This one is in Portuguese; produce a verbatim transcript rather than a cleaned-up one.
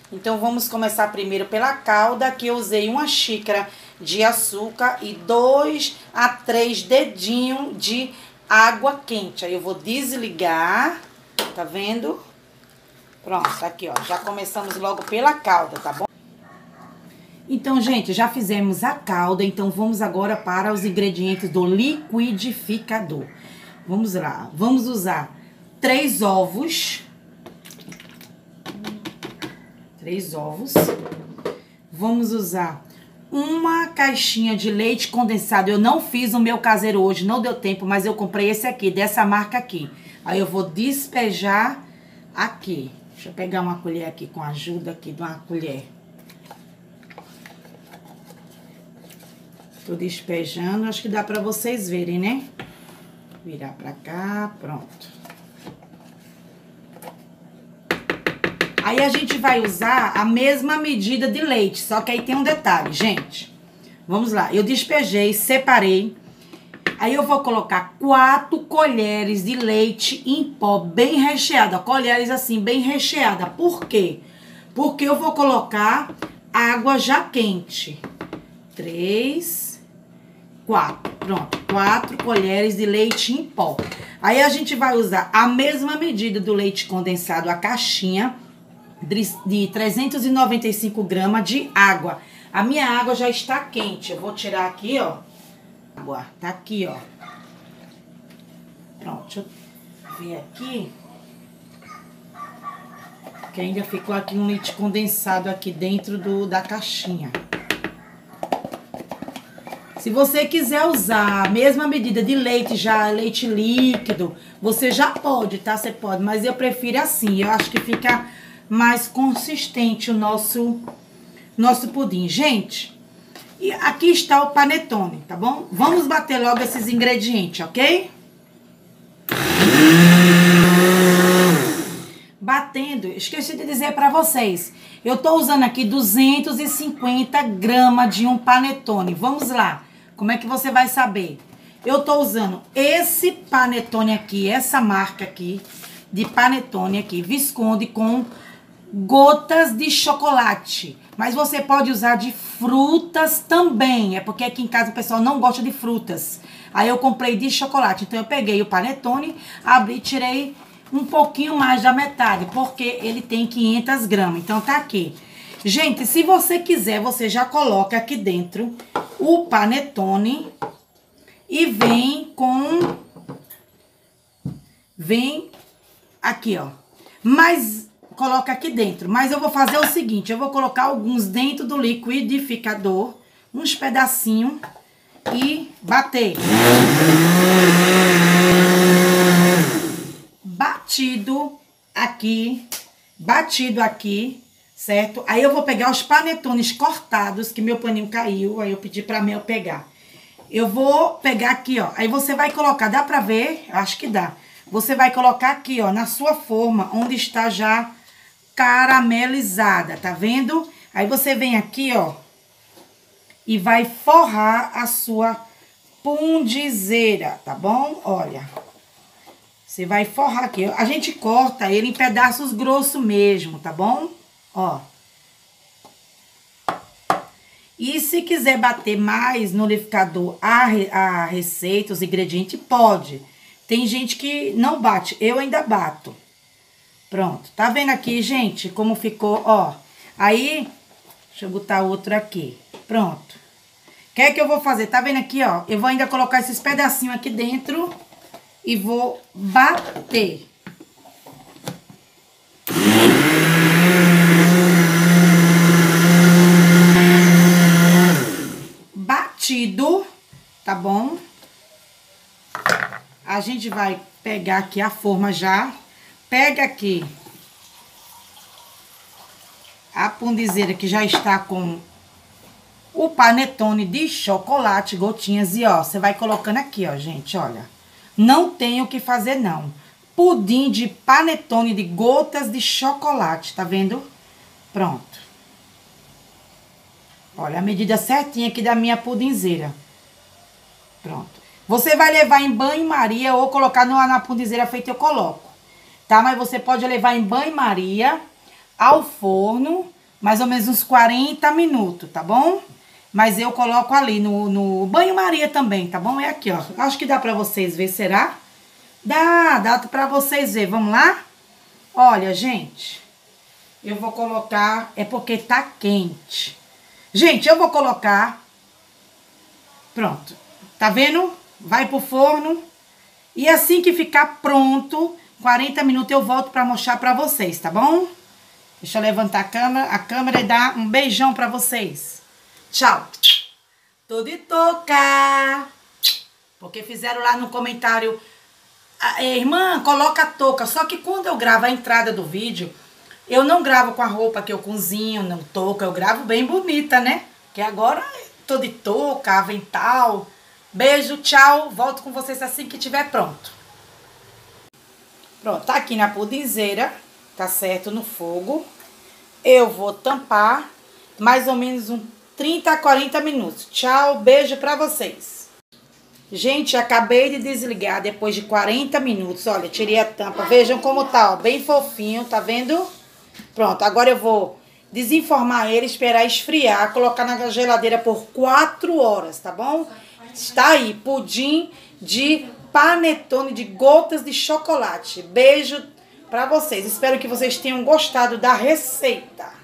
Então, vamos começar primeiro pela calda, que eu usei uma xícara de açúcar e dois a três dedinhos de água quente. Aí eu vou desligar, tá vendo? Pronto, aqui, ó, já começamos logo pela calda, tá bom? Então, gente, já fizemos a calda, então vamos agora para os ingredientes do liquidificador. Vamos lá, vamos usar três ovos. Três ovos. Vamos usar uma caixinha de leite condensado. Eu não fiz o meu caseiro hoje, não deu tempo, mas eu comprei esse aqui, dessa marca aqui. Aí eu vou despejar aqui. Deixa eu pegar uma colher aqui com a ajuda aqui de uma colher. Tô despejando, acho que dá pra vocês verem, né? Virar pra cá, pronto. Aí a gente vai usar a mesma medida de leite, só que aí tem um detalhe, gente. Vamos lá, eu despejei, separei. Aí eu vou colocar quatro colheres de leite em pó, bem recheada. Colheres assim, bem recheada. Por quê? Porque eu vou colocar água já quente. Três, quatro. Pronto, quatro colheres de leite em pó. Aí a gente vai usar a mesma medida do leite condensado, a caixinha, de trezentos e noventa e cinco gramas de água. A minha água já está quente. Eu vou tirar aqui, ó. Água, tá aqui, ó. Pronto, deixa eu ver aqui. Que ainda ficou aqui um leite condensado aqui dentro do, da caixinha. Se você quiser usar a mesma medida de leite, já leite líquido, você já pode, tá? Você pode, mas eu prefiro assim. Eu acho que fica mais consistente o nosso, nosso pudim. Gente, e aqui está o panetone, tá bom? Vamos bater logo esses ingredientes, ok? Batendo, esqueci de dizer pra vocês, eu tô usando aqui duzentos e cinquenta gramas de um panetone. Vamos lá, como é que você vai saber? Eu tô usando esse panetone aqui, essa marca aqui, de panetone aqui, Visconde, com gotas de chocolate. Mas você pode usar de frutas também. É porque aqui em casa o pessoal não gosta de frutas. Aí eu comprei de chocolate. Então eu peguei o panetone, abri e tirei um pouquinho mais da metade. Porque ele tem quinhentas gramas. Então tá aqui. Gente, se você quiser, você já coloca aqui dentro o panetone. E vem com... Vem aqui, ó. Mas... coloca aqui dentro, mas eu vou fazer o seguinte, eu vou colocar alguns dentro do liquidificador, uns pedacinhos e bater. Batido aqui, batido aqui, certo? Aí eu vou pegar os panetones cortados, que meu paninho caiu, aí eu pedi pra Mel pegar. Eu vou pegar aqui, ó, aí você vai colocar, dá pra ver? Acho que dá. Você vai colocar aqui, ó, na sua forma, onde está já caramelizada, tá vendo? Aí você vem aqui, ó, e vai forrar a sua pundizeira, tá bom? Olha, você vai forrar aqui. A gente corta ele em pedaços grossos mesmo, tá bom? Ó. E se quiser bater mais no liquidificador a, a receita, os ingredientes, pode. Tem gente que não bate, eu ainda bato. Pronto, tá vendo aqui, gente, como ficou, ó. Aí, deixa eu botar outro aqui. Pronto. O que é que eu vou fazer? Tá vendo aqui, ó? Eu vou ainda colocar esses pedacinhos aqui dentro e vou bater. Batido, tá bom? A gente vai pegar aqui a forma já. Pega aqui a pundizeira que já está com o panetone de chocolate, gotinhas. E, ó, você vai colocando aqui, ó, gente, olha. Não tem o que fazer, não. Pudim de panetone de gotas de chocolate, tá vendo? Pronto. Olha, a medida certinha aqui da minha pudinzeira. Pronto. Você vai levar em banho-maria ou colocar no, na pundizeira feita eu coloco. Tá? Mas você pode levar em banho-maria ao forno mais ou menos uns quarenta minutos, tá bom? Mas eu coloco ali no, no banho-maria também, tá bom? É aqui, ó. Acho que dá pra vocês ver, será? Dá, dá pra vocês ver. Vamos lá? Olha, gente, eu vou colocar... É porque tá quente. Gente, eu vou colocar... Pronto. Tá vendo? Vai pro forno. E assim que ficar pronto, quarenta minutos eu volto pra mostrar pra vocês, tá bom? Deixa eu levantar a câmera, a câmera e dar um beijão pra vocês. Tchau. Tô de touca. Porque fizeram lá no comentário... Irmã, coloca a touca. Só que quando eu gravo a entrada do vídeo, eu não gravo com a roupa que eu cozinho, não touca. Eu gravo bem bonita, né? Que agora tô de touca, avental. Beijo, tchau. Volto com vocês assim que tiver pronto. Pronto, tá aqui na pudinzeira, tá certo, no fogo. Eu vou tampar mais ou menos uns trinta a quarenta minutos. Tchau, beijo pra vocês. Gente, acabei de desligar depois de quarenta minutos. Olha, tirei a tampa. Vejam como tá, ó, bem fofinho, tá vendo? Pronto, agora eu vou desenformar ele, esperar esfriar, colocar na geladeira por quatro horas, tá bom? Está aí, pudim de panetone de gotas de chocolate. Beijo pra vocês. Espero que vocês tenham gostado da receita.